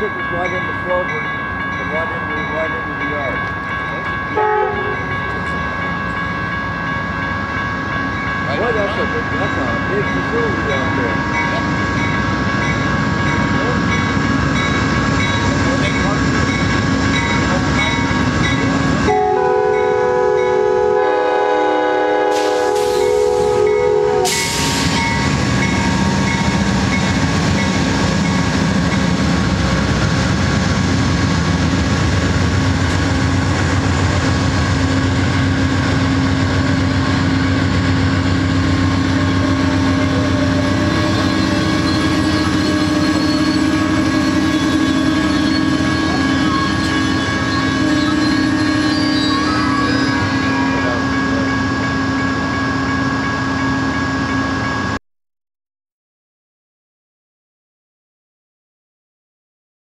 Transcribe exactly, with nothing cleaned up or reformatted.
took us right into Slover and right into, right into the yard. Boy, that's a, that's a big facility out there.